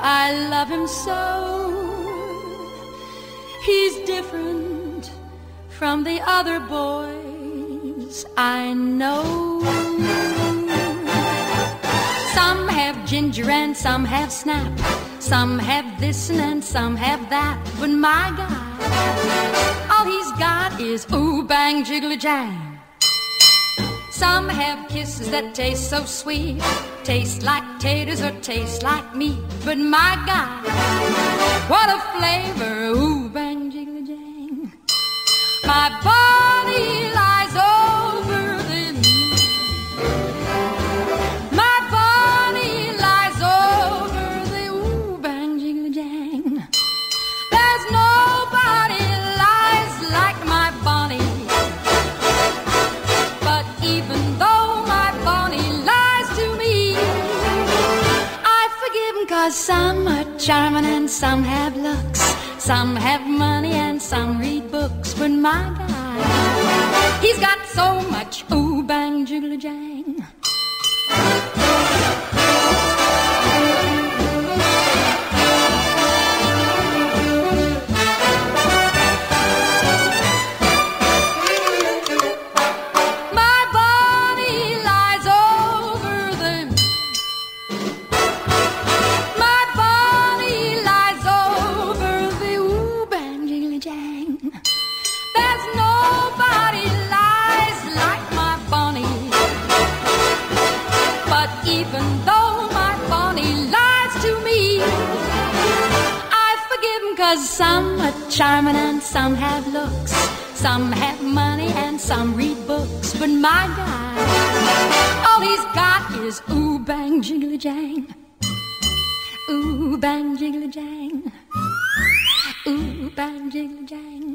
I love him so. He's different from the other boys I know. Some have ginger and some have snap. Some have this and some have that. But my guy, all he's got is ooh, bang, jiggly jang. Some have kisses that taste so sweet, taste like taters or taste like meat. But my guy, what a flavor, ooh, bang, jiggly jang. My body lies over the My body lies over the ooh, bang, jiggly jang. There's nobody lies like my Bonnie. But even though my Bonnie lies to me, I forgive him 'cause some are charming and some have looks. Some have money and some read books. But my guy, he's got so much ooh, bang, jiggly jang. My Bonnie lies over the My Bonnie lies over the ooh, bang, jiggly jang. There's nobody lies like my Bonnie. But even though my Bonnie lies to me, I forgive him 'cause some are charming and some have looks. Some have money and some read books. But my guy, all he's got is ooh, bang, jiggly jang. Ooh, bang, jiggly jang. Ooh, bang, jiggly jang.